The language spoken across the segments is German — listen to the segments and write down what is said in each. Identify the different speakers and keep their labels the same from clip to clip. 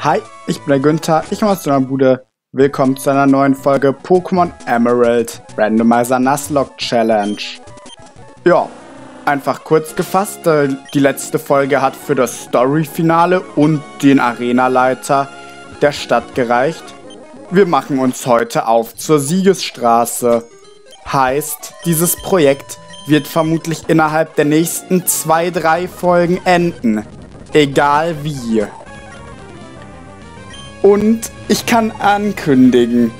Speaker 1: Hi, ich bin der Günther, ich komme aus der Bude. Willkommen zu einer neuen Folge Pokémon Emerald Randomizer Nuzlocke Challenge. Ja, einfach kurz gefasst, die letzte Folge hat für das Story-Finale und den Arenaleiter der Stadt gereicht. Wir machen uns heute auf zur Siegesstraße. Heißt, dieses Projekt wird vermutlich innerhalb der nächsten 2-3 Folgen enden. Egal wie. Und ich kann ankündigen,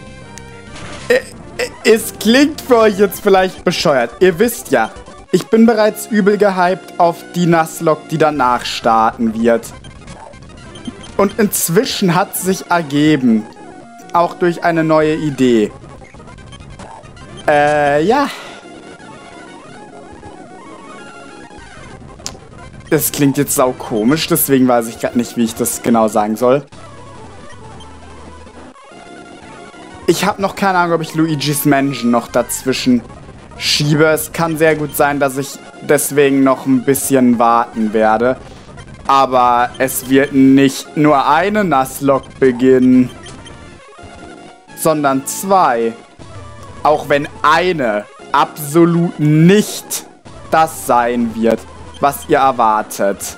Speaker 1: es klingt für euch jetzt vielleicht bescheuert. Ihr wisst ja, ich bin bereits übel gehypt auf die Nuzlocke, die danach starten wird. Und inzwischen hat sich ergeben, auch durch eine neue Idee. Ja. Das klingt jetzt sau komisch, deswegen weiß ich gerade nicht, wie ich das genau sagen soll. Ich habe noch keine Ahnung, ob ich Luigi's Mansion noch dazwischen schiebe. Es kann sehr gut sein, dass ich deswegen noch ein bisschen warten werde. Aber es wird nicht nur eine Nuzlocke beginnen, sondern 2. Auch wenn eine absolut nicht das sein wird, was ihr erwartet.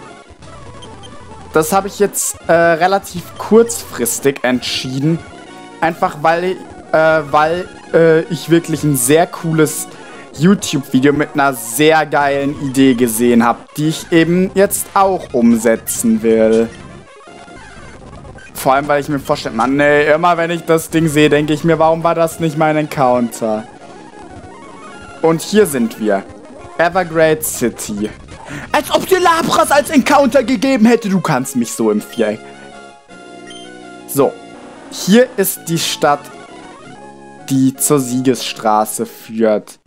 Speaker 1: Das habe ich jetzt relativ kurzfristig entschieden. Einfach weil ich wirklich ein sehr cooles YouTube-Video mit einer sehr geilen Idee gesehen habe, die ich eben jetzt auch umsetzen will. Vor allem, weil ich mir vorstelle, Mann, nee, immer wenn ich das Ding sehe, denke ich mir, warum war das nicht mein Encounter? Und hier sind wir. Evergrade City. Als ob dir Lapras als Encounter gegeben hätte. Du kannst mich so im Viereck. So. Hier ist die Stadt, die zur Siegesstraße führt.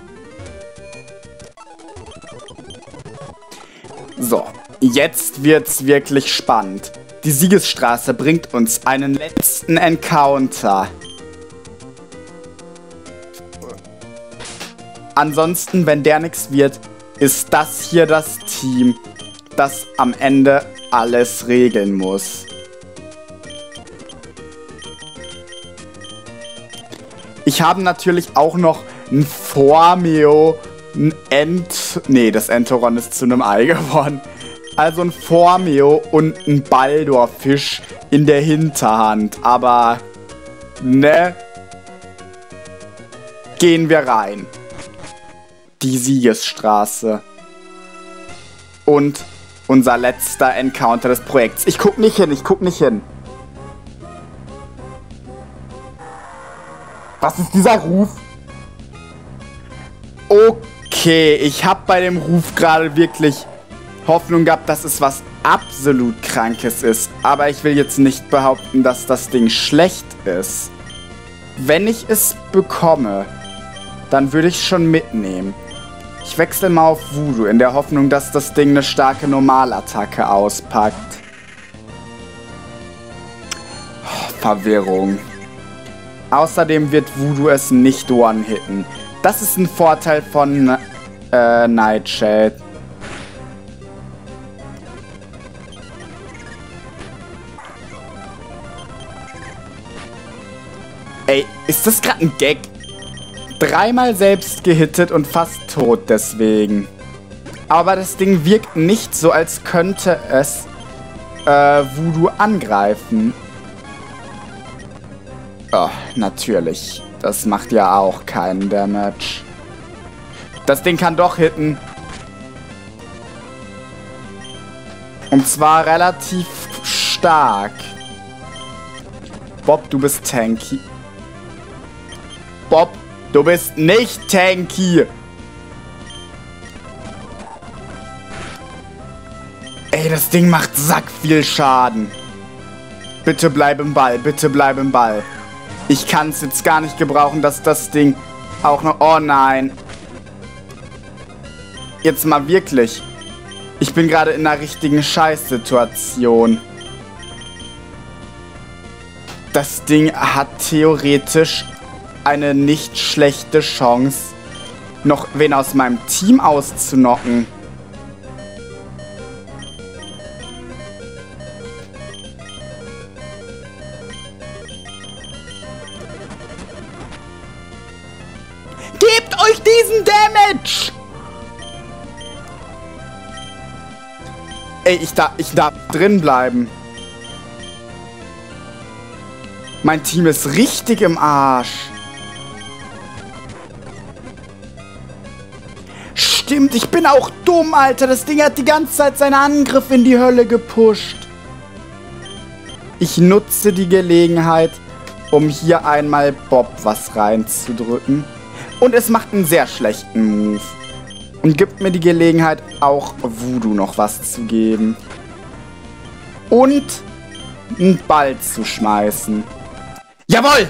Speaker 1: So, jetzt wird's wirklich spannend. Die Siegesstraße bringt uns einen letzten Encounter. Ansonsten, wenn der nichts wird, ist das hier das Team, das am Ende alles regeln muss. Ich habe natürlich auch noch ein Formio, ein nee, das Entoron ist zu einem Ei geworden. Also ein Formio und ein Baldorfisch in der Hinterhand. Aber, ne? Gehen wir rein. Die Siegesstraße. Und unser letzter Encounter des Projekts. Ich guck nicht hin. Was ist dieser Ruf? Okay, ich habe bei dem Ruf gerade wirklich Hoffnung gehabt, dass es was absolut Krankes ist. Aber ich will jetzt nicht behaupten, dass das Ding schlecht ist. Wenn ich es bekomme, dann würde ich es schon mitnehmen. Ich wechsle mal auf Voodoo, in der Hoffnung, dass das Ding eine starke Normalattacke auspackt. Oh, Verwirrung. Außerdem wird Voodoo es nicht one-hitten. Das ist ein Vorteil von Nightshade. Ey, ist das gerade ein Gag? 3-mal selbst gehittet und fast tot deswegen. Aber das Ding wirkt nicht so, als könnte es Voodoo angreifen. Oh, natürlich. Das macht ja auch keinen Damage. Das Ding kann doch hitten. Und zwar relativ stark. Bob, du bist tanky. Bob, du bist nicht tanky. Ey, das Ding macht sack viel Schaden. Bitte bleib im Ball, bitte bleib im Ball. Ich kann es jetzt gar nicht gebrauchen, dass das Ding auch noch... Oh nein. Jetzt mal wirklich. Ich bin gerade in einer richtigen Scheißsituation. Das Ding hat theoretisch eine nicht schlechte Chance, noch wen aus meinem Team auszunocken. gebt euch diesen Damage! Ey, ich darf drin bleiben. Mein Team ist richtig im Arsch. Stimmt, ich bin auch dumm, Alter. Das Ding hat die ganze Zeit seinen Angriff in die Hölle gepusht. Ich nutze die Gelegenheit, um hier einmal Bob was reinzudrücken. Und es macht einen sehr schlechten Move. Und gibt mir die Gelegenheit, auch Voodoo noch was zu geben. Und einen Ball zu schmeißen. Jawohl!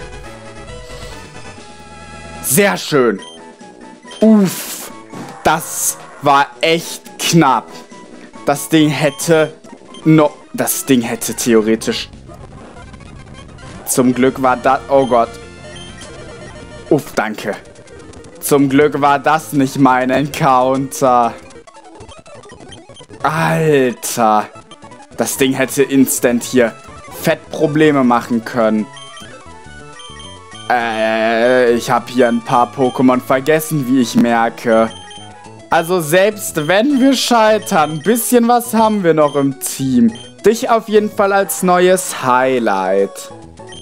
Speaker 1: Sehr schön. Uff. Das war echt knapp. Das Ding hätte theoretisch... Zum Glück war das... Oh Gott. Uff, danke. Zum Glück war das nicht mein Encounter. Alter. Das Ding hätte instant hier fett Probleme machen können. Ich habe hier ein paar Pokémon vergessen, wie ich merke. Also selbst wenn wir scheitern, ein bisschen was haben wir noch im Team. Dich auf jeden Fall als neues Highlight.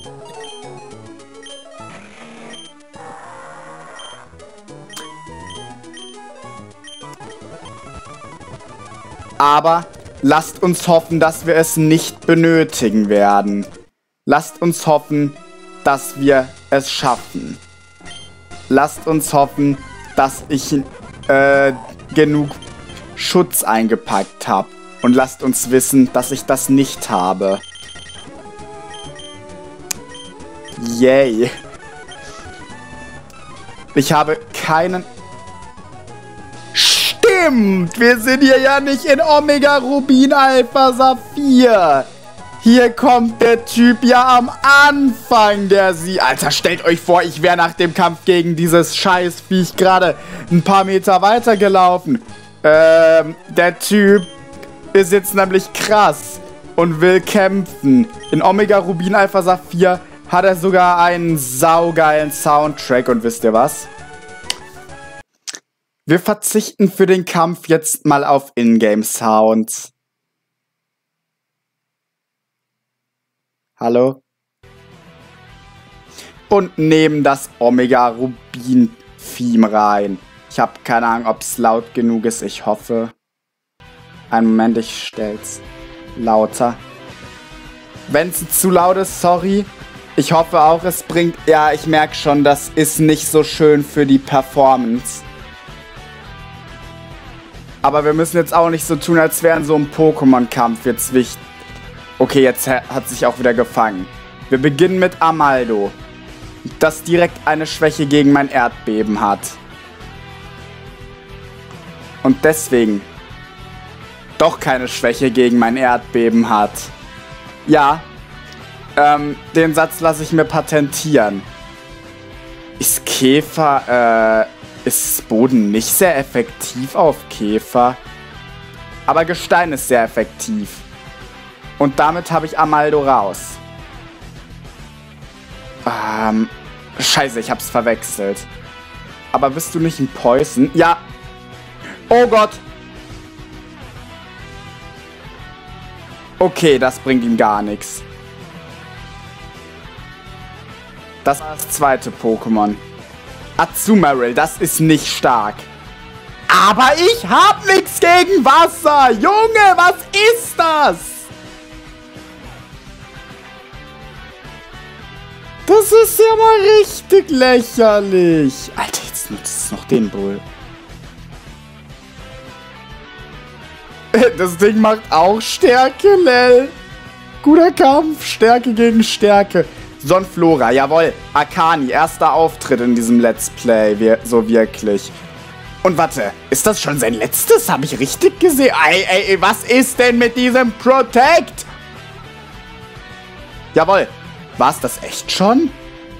Speaker 1: Aber lasst uns hoffen, dass wir es nicht benötigen werden. Lasst uns hoffen, dass wir es schaffen. Lasst uns hoffen, dass ich genug Schutz eingepackt habe. Und lasst uns wissen, dass ich das nicht habe. Yay. Ich habe keinen... Stimmt! Wir sind hier ja nicht in Omega Rubin Alpha Saphir. Hier kommt der Typ ja am Anfang der Alter, stellt euch vor, ich wäre nach dem Kampf gegen dieses Scheißviech gerade ein paar Meter weiter gelaufen. Der Typ ist jetzt nämlich krass und will kämpfen. In Omega Rubin Alpha Saphir hat er sogar einen saugeilen Soundtrack. Und wisst ihr was? Wir verzichten für den Kampf jetzt mal auf Ingame-Sounds. Hallo? Und nehmen das Omega Rubin Theme rein. Ich habe keine Ahnung, ob es laut genug ist. Ich hoffe. Einen Moment, ich stell's lauter. Wenn es zu laut ist, sorry. Ich hoffe auch, es bringt... Ja, ich merke schon, das ist nicht so schön für die Performance. Aber wir müssen jetzt auch nicht so tun, als wären so ein Pokémon-Kampf jetzt wichtig. Okay, jetzt hat sich auch wieder gefangen. Wir beginnen mit Amaldo, das direkt eine Schwäche gegen mein Erdbeben hat. Und deswegen doch keine Schwäche gegen mein Erdbeben hat. Ja, den Satz lasse ich mir patentieren. Ist ist Boden nicht sehr effektiv auf Käfer? Aber Gestein ist sehr effektiv. Und damit habe ich Amaldo raus. Scheiße, ich hab's verwechselt. Aber bist du nicht ein Poison? Ja. Oh Gott. Okay, das bringt ihm gar nichts. Das war das zweite Pokémon. Azumarill, das ist nicht stark. Aber ich hab nichts gegen Wasser. Junge, was ist das? Das ist ja mal richtig lächerlich. Alter, jetzt nutzt es noch den Bull. Das Ding macht auch Stärke, lel. Guter Kampf, Stärke gegen Stärke. Sonflora, jawohl. Akani, erster Auftritt in diesem Let's Play, so wirklich. Und warte, ist das schon sein letztes? Habe ich richtig gesehen? Ey, was ist denn mit diesem Protect? Jawohl. War es das echt schon?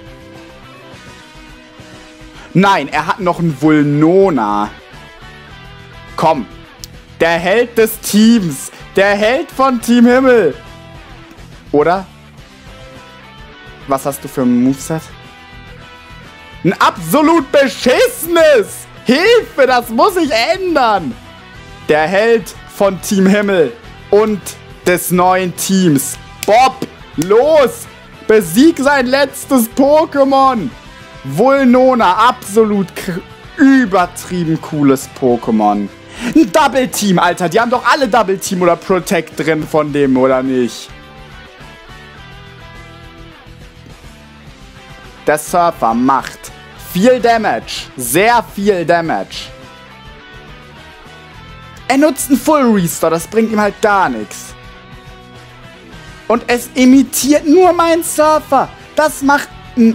Speaker 1: Nein, er hat noch einen Vulnona. Komm. Der Held des Teams. Der Held von Team Himmel. Oder? Was hast du für ein Moveset? Ein absolut beschissenes! Hilfe, das muss sich ändern! Der Held von Team Himmel und des neuen Teams. Bob, los! Besieg sein letztes Pokémon! Vulnona, absolut übertrieben cooles Pokémon. Ein Double Team, Alter. Die haben doch alle Double Team oder Protect drin von dem, oder nicht? Der Surfer macht viel Damage. Sehr viel Damage. Er nutzt einen Full Restore. Das bringt ihm halt gar nichts. Und es imitiert nur meinen Surfer. Das macht ein...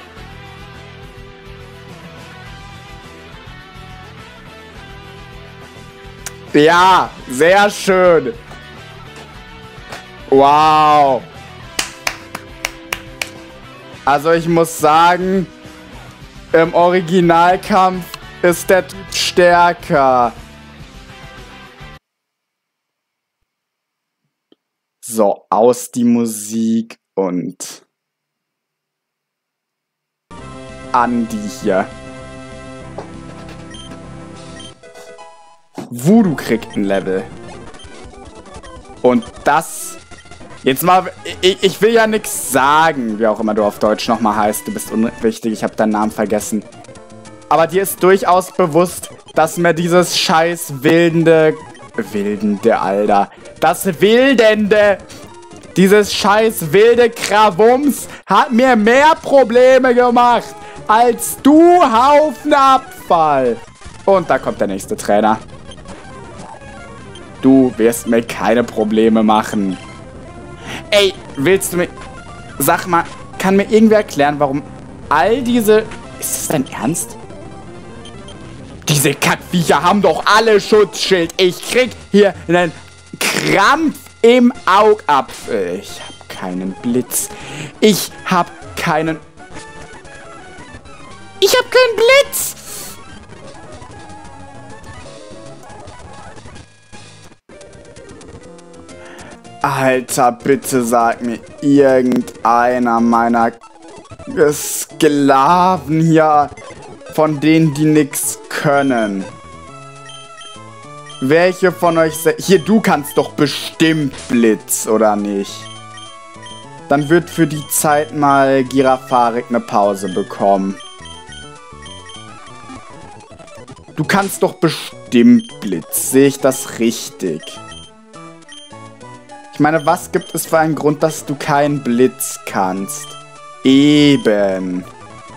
Speaker 1: Ja, sehr schön. Wow. Also ich muss sagen, im Originalkampf ist der Typ stärker. So, aus die Musik und an die hier. Voodoo kriegt ein Level. Und das... Jetzt mal... Ich will ja nichts sagen, wie auch immer du auf Deutsch nochmal heißt. Du bist unwichtig, ich habe deinen Namen vergessen. Aber dir ist durchaus bewusst, dass mir dieses scheiß Wildende, Alter. Das Wildende... Dieses scheiß wilde Krawums hat mir mehr Probleme gemacht als du, Haufen Abfall. Und da kommt der nächste Trainer. Du wirst mir keine Probleme machen. Ey, willst du mir... Sag mal, kann mir irgendwer erklären, warum all diese... Ist das dein Ernst? Diese Kackviecher haben doch alle Schutzschild. Ich krieg hier einen Krampf im Augapfel. Ich hab keinen Blitz. Ich hab keinen Blitz! Alter, bitte sag mir irgendeiner meiner Sklaven hier, von denen die nix können. Welche von euch... Hier, du kannst doch bestimmt Blitz, oder nicht? Dann wird für die Zeit mal Girafarik eine Pause bekommen. Du kannst doch bestimmt Blitz. Sehe ich das richtig? Ich meine, was gibt es für einen Grund, dass du keinen Blitz kannst? Eben.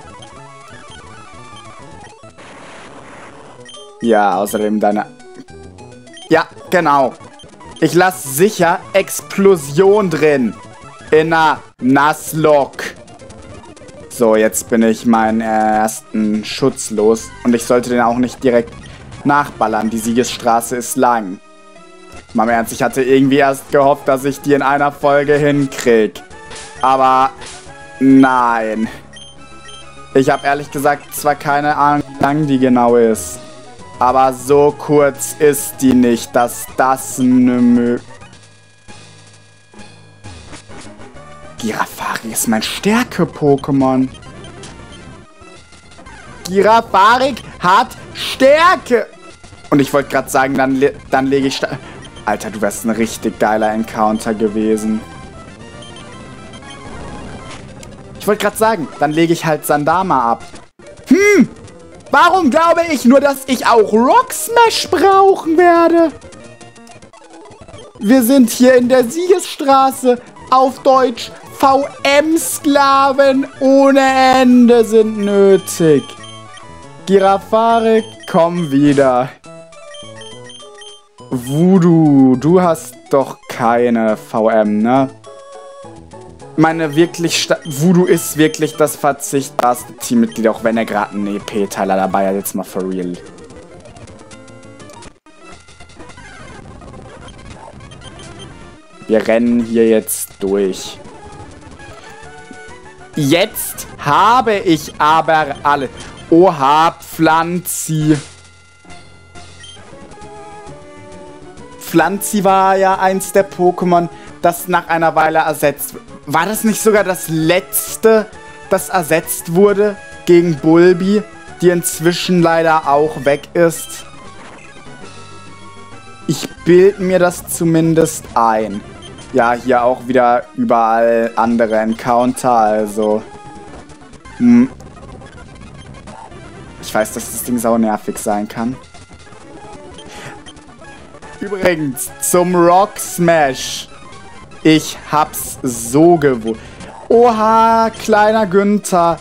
Speaker 1: Ja, außerdem deine... Ja, genau. Ich lasse sicher Explosion drin. In einer Nuzlocke. So, jetzt bin ich meinen ersten Schutz los. Und ich sollte den auch nicht direkt nachballern. Die Siegesstraße ist lang. Mal im Ernst, ich hatte irgendwie erst gehofft, dass ich die in einer Folge hinkrieg. Aber nein. Ich habe ehrlich gesagt zwar keine Ahnung, wie lang die genau ist. Aber so kurz ist die nicht, dass das Girafarik ist mein Stärke-Pokémon. Girafarik hat Stärke. Und ich wollte gerade sagen, dann lege ich... Alter, du wärst ein richtig geiler Encounter gewesen. Ich wollte gerade sagen, dann lege ich halt Sandama ab. Warum glaube ich nur, dass ich auch Rock Smash brauchen werde? Wir sind hier in der Siegesstraße. Auf Deutsch, VM-Sklaven ohne Ende sind nötig. Girafarik, komm wieder. Voodoo, du hast doch keine VM, ne? Meine wirklich... Voodoo ist wirklich das verzichtbarste Teammitglied, auch wenn er gerade einen EP-Teiler dabei hat, jetzt mal for real. Wir rennen hier jetzt durch. Jetzt habe ich aber alle... Oha, Pflanzi. Pflanzi war ja eins der Pokémon, das nach einer Weile ersetzt... War das nicht sogar das letzte, das ersetzt wurde? gegen Bulbi, die inzwischen leider auch weg ist. Ich bilde mir das zumindest ein. Ja, hier auch wieder überall andere Encounter, also... Ich weiß, dass das Ding sau nervig sein kann. Übrigens, zum Rock Smash. Ich hab's so gewusst. Oha, kleiner Günther.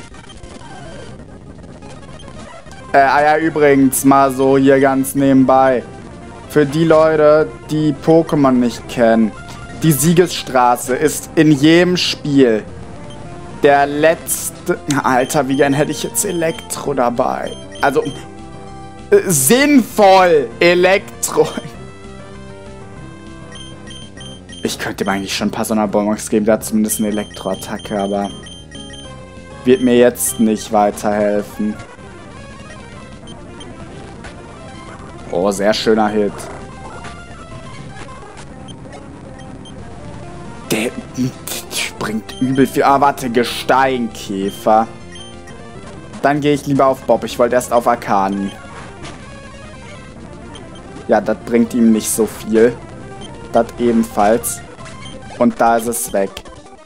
Speaker 1: Ja, übrigens, mal so hier ganz nebenbei. Für die Leute, die Pokémon nicht kennen. Die Siegesstraße ist in jedem Spiel der letzte... Alter, wie gern hätte ich jetzt Elektro dabei. Also, sinnvoll Elektro. Ich könnte ihm eigentlich schon ein paar Sonderbonbons geben, der hat zumindest eine Elektroattacke, aber wird mir jetzt nicht weiterhelfen. Oh, sehr schöner Hit. Der springt übel viel. Ah, warte, Gesteinkäfer. Dann gehe ich lieber auf Bob. Ich wollte erst auf Akani. Ja, das bringt ihm nicht so viel. Das ebenfalls. Und da ist es weg.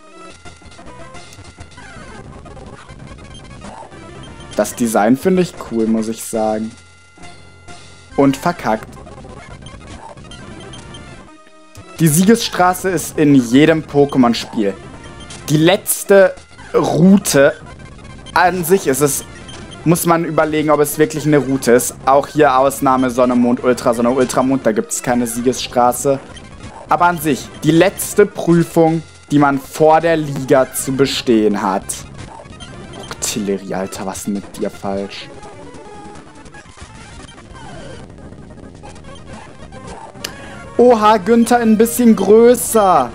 Speaker 1: Das Design finde ich cool, muss ich sagen. Und verkackt. Die Siegesstraße ist in jedem Pokémon-Spiel. Die letzte Route an sich ist es, muss man überlegen, ob es wirklich eine Route ist. Auch hier Ausnahme Sonne, Mond, Ultrasonne, Ultramond, da gibt es keine Siegesstraße. Aber an sich, die letzte Prüfung, die man vor der Liga zu bestehen hat. Octillery, Alter, was ist denn mit dir falsch? Oha, Günther ein bisschen größer.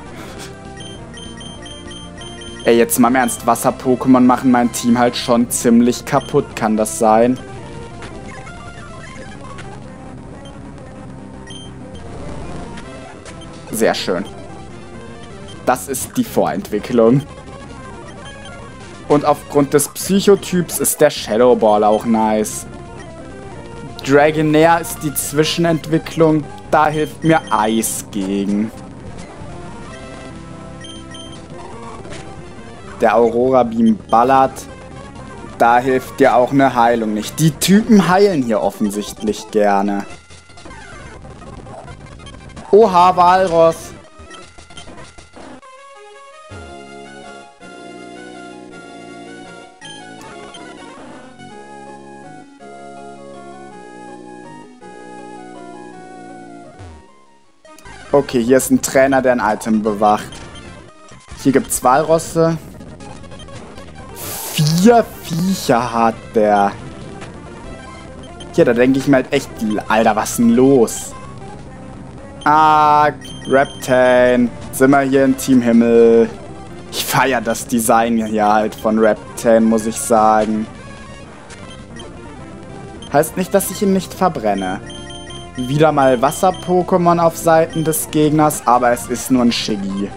Speaker 1: Ey, jetzt mal im Ernst, Wasser-Pokémon machen mein Team halt schon ziemlich kaputt, kann das sein? Sehr schön. Das ist die Vorentwicklung. Und aufgrund des Psychotyps ist der Shadow Ball auch nice. Dragonair ist die Zwischenentwicklung. Da hilft mir Eis gegen. Der Aurora Beam ballert. Da hilft dir auch eine Heilung nicht. Die Typen heilen hier offensichtlich gerne. Oha, Walross. Okay, hier ist ein Trainer, der ein Item bewacht. Hier gibt's Walrosse. 4 Viecher hat der. Hier, da denke ich mir halt echt, Alter, was ist denn los? Ah, Reptane. Sind wir hier in Team Himmel. Ich feiere das Design hier halt von Reptane, muss ich sagen. Heißt nicht, dass ich ihn nicht verbrenne. Wieder mal Wasser-Pokémon auf Seiten des Gegners, aber es ist nur ein Shiggy.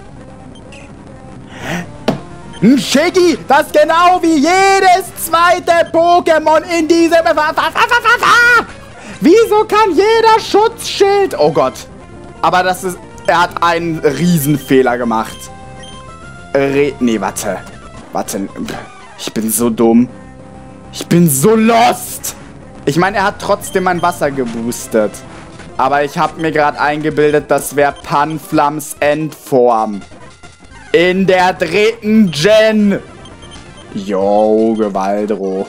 Speaker 1: Ein Shiggy, das genau wie jedes zweite Pokémon in diesem... Wieso kann jeder Schutzschild... Oh Gott. Aber das ist... Er hat einen Riesenfehler gemacht. Nee, warte. Warte. Ich bin so dumm. Ich bin so lost. Ich meine, er hat trotzdem mein Wasser geboostet. Aber ich habe mir gerade eingebildet, das wäre Panflams Endform. In der 3. Gen. Yo, Gewaldro.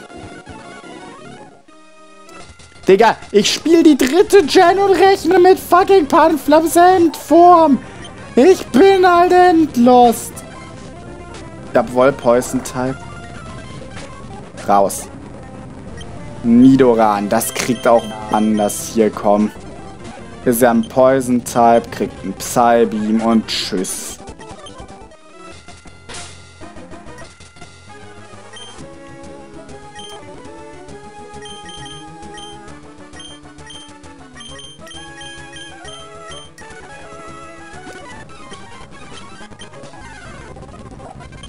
Speaker 1: Digga, ich spiele die 3. Gen und rechne mit fucking Panflams Endform. Ich bin halt endlost. Jawohl, Poison-Type. Raus. Nidoran, das kriegt auch anders hier, komm. Ist ja ein Poison-Type, kriegt ein Psybeam und tschüss.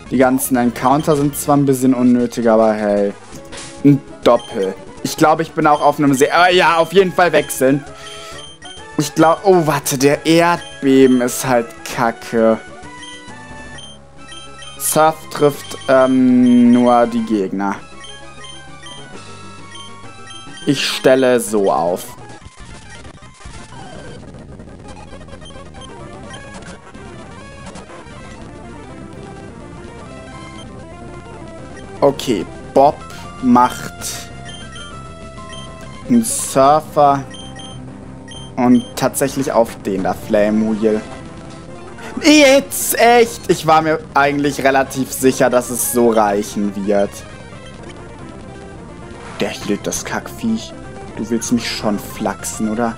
Speaker 1: Die ganzen Encounter sind zwar ein bisschen unnötig, aber hey. Ein Doppel. Ich glaube, ich bin auch auf einem sehr... ja, auf jeden Fall wechseln. Ich glaube... Oh, warte, der Erdbeben ist halt kacke. Surf trifft nur die Gegner. Ich stelle so auf. Okay, Bob macht einen Surfer und tatsächlich auf den da Flame Wheel. Jetzt echt! Ich war mir eigentlich relativ sicher, dass es so reichen wird. Der hielt das Kackviech. Du willst mich schon flachsen, oder?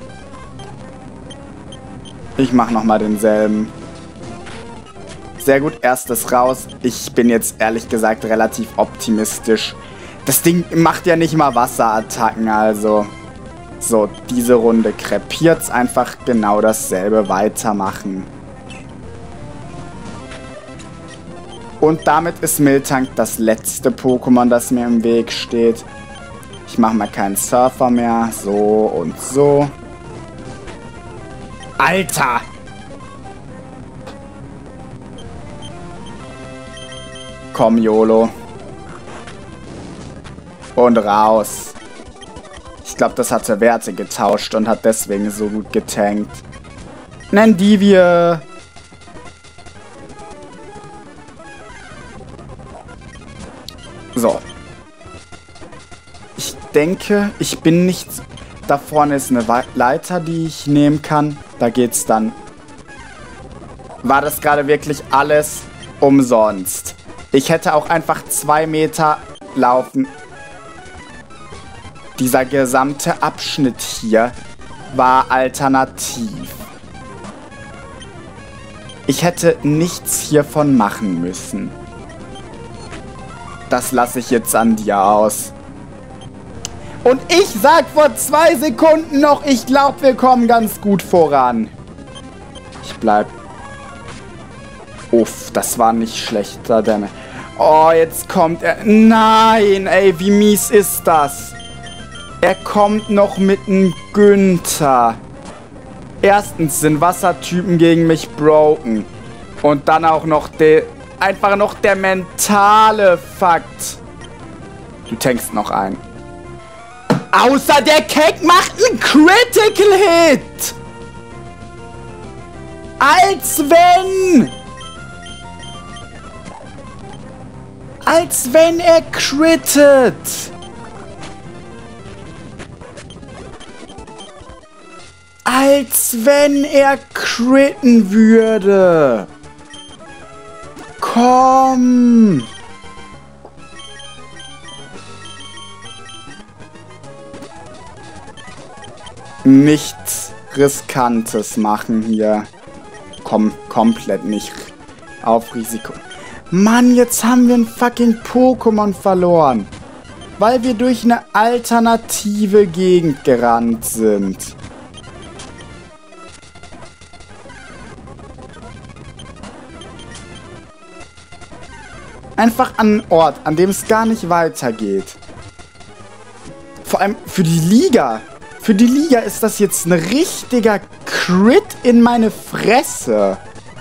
Speaker 1: Ich mach nochmal denselben. Sehr gut, erstes raus. Ich bin jetzt ehrlich gesagt relativ optimistisch. Das Ding macht ja nicht mal Wasserattacken, also... So, diese Runde krepiert's, einfach genau dasselbe weitermachen. Und damit ist Miltank das letzte Pokémon, das mir im Weg steht. Ich mache mal keinen Surfer mehr. So und so. Alter! Komm, YOLO. Und raus. Ich glaube, das hatte Werte getauscht und hat deswegen so gut getankt. Nenn die wir... So. Ich denke, ich bin nicht... Da vorne ist eine Leiter, die ich nehmen kann. Da geht's dann... War das gerade wirklich alles umsonst? Ich hätte auch einfach 2 Meter laufen. Dieser gesamte Abschnitt hier war alternativ. Ich hätte nichts hiervon machen müssen. Das lasse ich jetzt an dir aus. Und ich sag vor 2 Sekunden noch, ich glaube, wir kommen ganz gut voran. Ich bleib... Uff, das war nicht schlechter, denn... Oh, jetzt kommt er... Nein, ey, wie mies ist das? Er kommt noch mit einem Günther. Erstens sind Wassertypen gegen mich broken. Und dann auch noch einfach noch der mentale Fakt. Du tankst noch ein. Außer der Keck macht einen Critical Hit! Als wenn... Als wenn er crittet! Als wenn er critten würde! Komm! Nichts Riskantes machen hier. Komm, komplett nicht auf Risiko. Mann, jetzt haben wir ein fucking Pokémon verloren. Weil wir durch eine alternative Gegend gerannt sind. Einfach an einen Ort, an dem es gar nicht weitergeht. Vor allem für die Liga. Für die Liga ist das jetzt ein richtiger Crit in meine Fresse.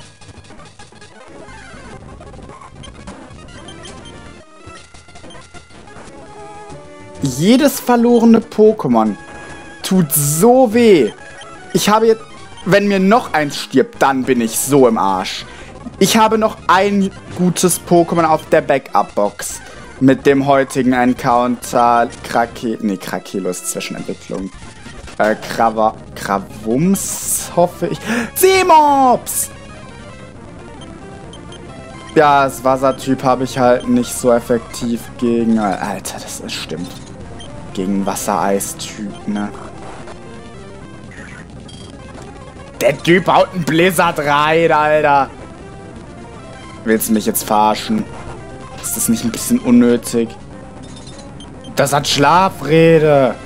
Speaker 1: Jedes verlorene Pokémon tut so weh. Ich habe jetzt... Wenn mir noch eins stirbt, dann bin ich so im Arsch. Ich habe noch ein gutes Pokémon auf der Backup-Box. Mit dem heutigen Encounter Krakelus Zwischenentwicklung. Krawums, hoffe ich. Seemops! Ja, das Wassertyp habe ich halt nicht so effektiv gegen... Alter, das ist stimmt. Gegen Wassereistyp, ne? Der Typ haut einen Blizzard rein, Alter. Willst du mich jetzt verarschen? Ist das nicht ein bisschen unnötig? Das hat Schlafrede.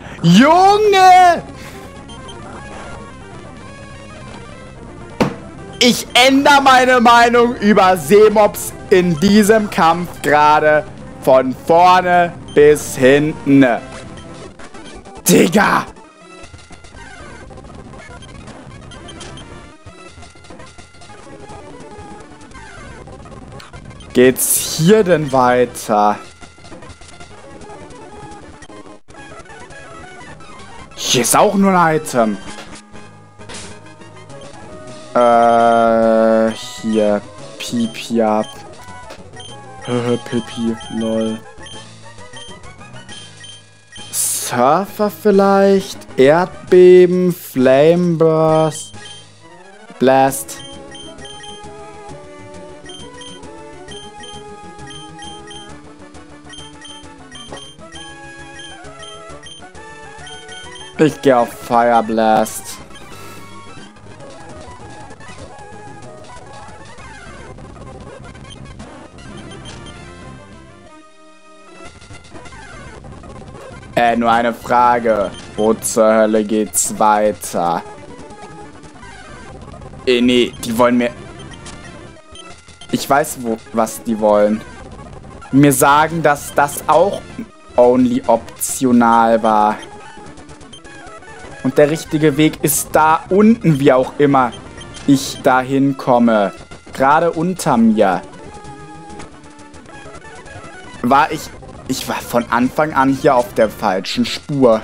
Speaker 1: Junge! Ich ändere meine Meinung über Seemobs in diesem Kampf gerade von vorne bis hinten. Digga! Geht's hier denn weiter? Hier ist auch nur ein Item. Hier. Pipi ab. Pipi, lol. Surfer vielleicht? Erdbeben, Flameburst, Blast. Ich gehe auf Fire Blast. Nur eine Frage. Wo zur Hölle geht's weiter? Nee, die wollen mir... Ich weiß, was die wollen. Mir sagen, dass das auch only optional war. Und der richtige Weg ist da unten, wie auch immer ich dahin komme. Gerade unter mir. Ich war von Anfang an hier auf der falschen Spur.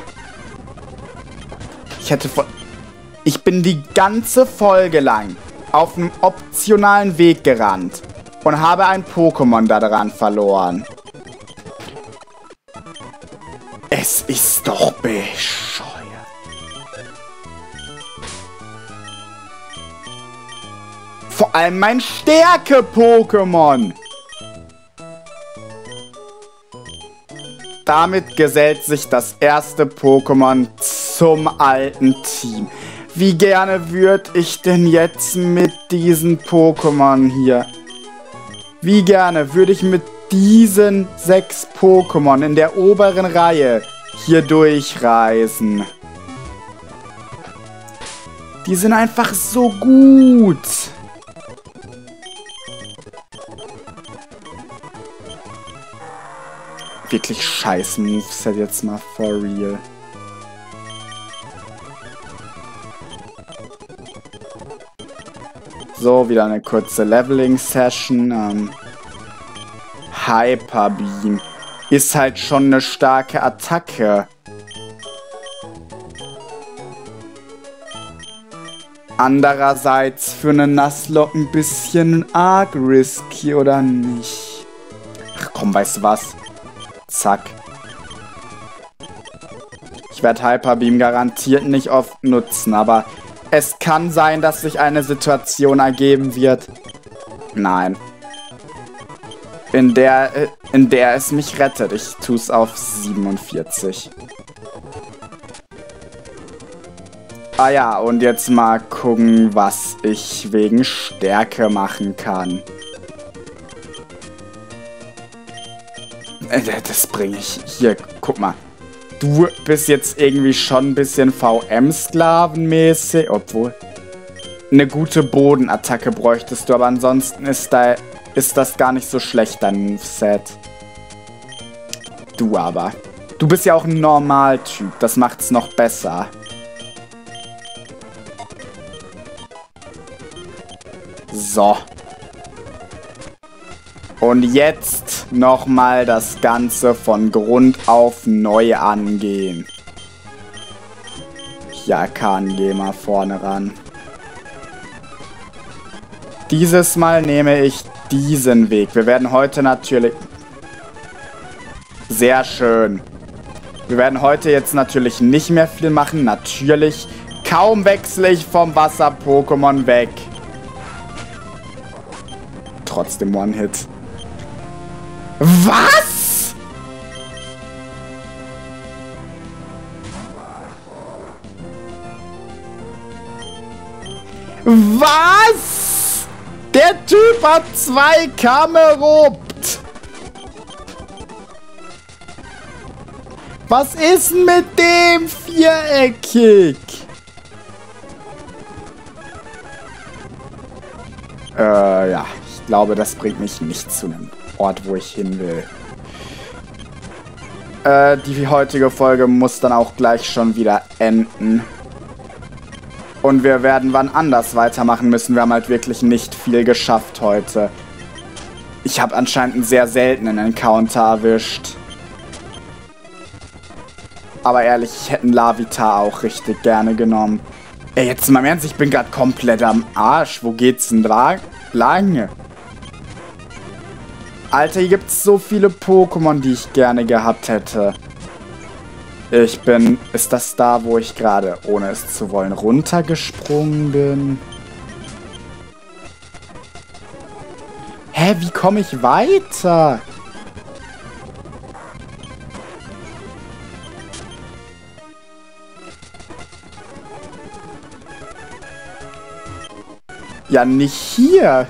Speaker 1: Ich bin die ganze Folge lang auf einem optionalen Weg gerannt und habe ein Pokémon daran verloren. Es ist doch bescheuert. Vor allem mein Stärke-Pokémon. Damit gesellt sich das erste Pokémon zum alten Team. Wie gerne würde ich denn jetzt mit diesen Pokémon hier... Wie gerne würde ich mit diesen 6 Pokémon in der oberen Reihe hier durchreisen. Die sind einfach so gut. Wirklich scheiß Moveset jetzt mal for real. So, wieder eine kurze Leveling-Session. Hyper Beam ist halt schon eine starke Attacke. Andererseits für eine Nuzlocke ein bisschen arg risky, oder nicht? Ach komm, weißt du was? Zack. Ich werde Hyper Beam garantiert nicht oft nutzen, aber es kann sein, dass sich eine Situation ergeben wird. Nein. In der es mich rettet. Ich tue es auf 47. Ah ja, und jetzt mal gucken, was ich wegen Stärke machen kann. Das bringe ich. Hier, guck mal. Du bist jetzt irgendwie schon ein bisschen VM-Sklavenmäßig. Obwohl, eine gute Bodenattacke bräuchtest du. Aber ansonsten ist das gar nicht so schlecht, dein Moveset. Du aber. Du bist ja auch ein Normaltyp. Das macht's noch besser. So. Und jetzt nochmal das Ganze von Grund auf neu angehen. Ja, geh mal vorne ran. Dieses Mal nehme ich diesen Weg. Wir werden heute natürlich... Sehr schön. Wir werden heute jetzt natürlich nicht mehr viel machen. Natürlich. Kaum wechsle ich vom Wasser-Pokémon weg. Trotzdem One-Hit. Was? Was? Der Typ hat 2 Kamerupt. Was ist denn mit dem viereckig? Ja. Ich glaube, das bringt mich nicht zu einem Ort, wo ich hin will. Die heutige Folge muss dann auch gleich schon wieder enden. Und wir werden wann anders weitermachen müssen. Wir haben halt wirklich nicht viel geschafft heute. Ich habe anscheinend einen sehr seltenen Encounter erwischt. Aber ehrlich, ich hätte einen Lavitar auch richtig gerne genommen. Ey, jetzt mal im Ernst, ich bin gerade komplett am Arsch. Wo geht's denn lang? Alter, hier gibt's so viele Pokémon, die ich gerne gehabt hätte. Ist das da, wo ich gerade, ohne es zu wollen, runtergesprungen bin? Hä, wie komme ich weiter? Ja, nicht hier.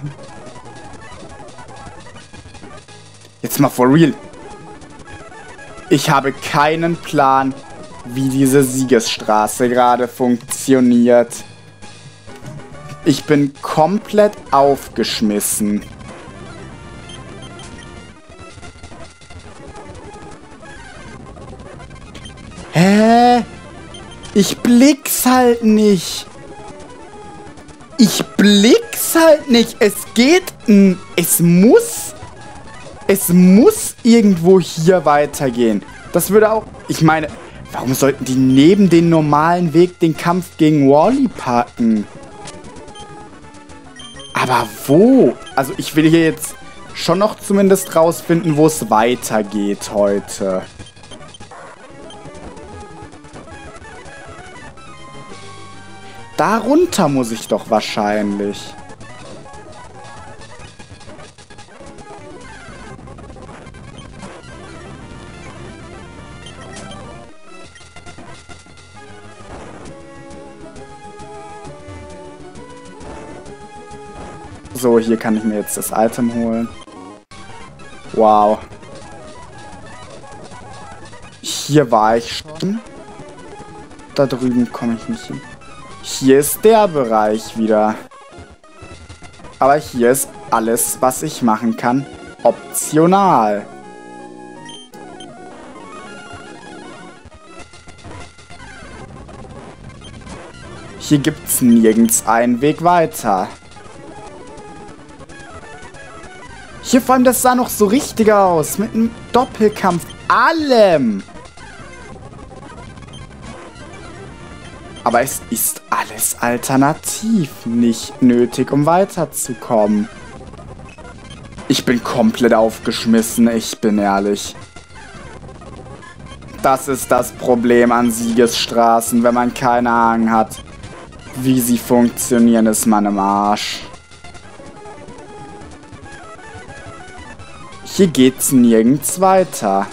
Speaker 1: Jetzt mal for real. Ich habe keinen Plan, wie diese Siegesstraße gerade funktioniert. Ich bin komplett aufgeschmissen. Hä? Ich blick's halt nicht. Ich blick's halt nicht. Es geht. Es muss irgendwo hier weitergehen. Das würde auch... Ich meine, warum sollten die neben den normalen Weg den Kampf gegen Wally packen? Aber wo? Also ich will hier jetzt schon noch zumindest rausfinden, wo es weitergeht heute. Darunter muss ich doch wahrscheinlich. So, hier kann ich mir jetzt das Item holen. Wow. Hier war ich schon. Da drüben komme ich nicht hin. Hier ist der Bereich wieder. Aber hier ist alles, was ich machen kann, optional. Hier gibt's nirgends einen Weg weiter. Hier vor allem, das sah noch so richtig aus. Mit einem Doppelkampf. Allem. Aber es ist alles alternativ nicht nötig, um weiterzukommen. Ich bin komplett aufgeschmissen, ich bin ehrlich. Das ist das Problem an Siegesstraßen. Wenn man keine Ahnung hat, wie sie funktionieren, ist man im Arsch. Hier geht's nirgends weiter.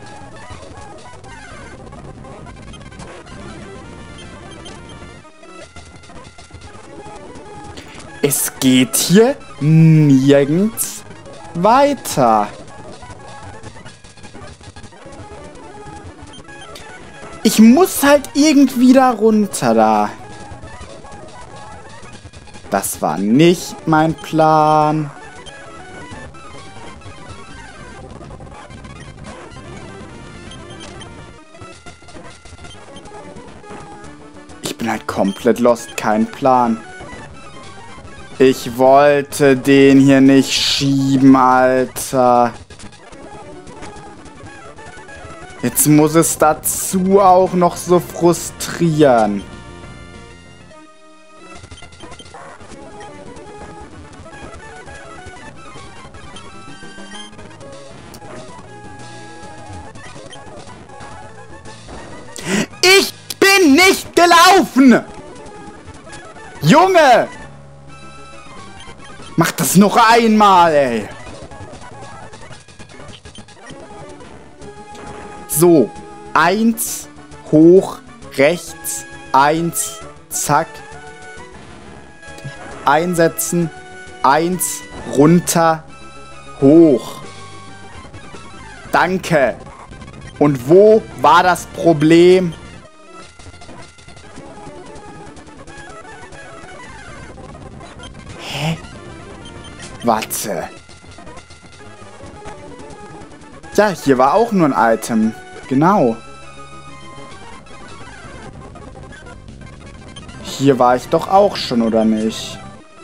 Speaker 1: Es geht hier nirgends weiter. Ich muss halt irgendwie da runter da. Das war nicht mein Plan. Ich bin halt komplett lost, kein Plan. Ich wollte den hier nicht schieben, Alter. Jetzt muss es dazu auch noch so frustrieren. Ich bin nicht gelaufen! Junge! Mach das noch einmal, ey! So, 1, hoch, rechts, 1, zack. Einsetzen, 1, runter, hoch. Danke. Und wo war das Problem? Warte. Ja, hier war auch nur ein Item. Genau. Hier war ich doch auch schon, oder nicht?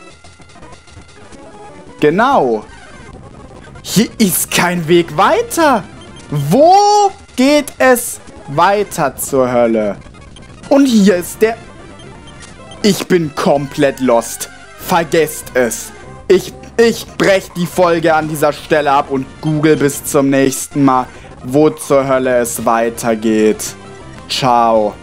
Speaker 1: Genau. Hier ist kein Weg weiter. Wo geht es weiter zur Hölle? Und hier ist der... Ich bin komplett lost. Vergesst es. Ich brech die Folge an dieser Stelle ab und google bis zum nächsten Mal, wo zur Hölle es weitergeht. Ciao.